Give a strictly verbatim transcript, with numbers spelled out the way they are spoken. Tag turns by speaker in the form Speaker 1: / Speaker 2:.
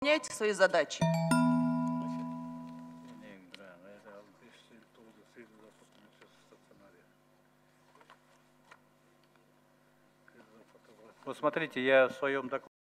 Speaker 1: выполняйте свои задачи.
Speaker 2: Вот смотрите, я в своем докладе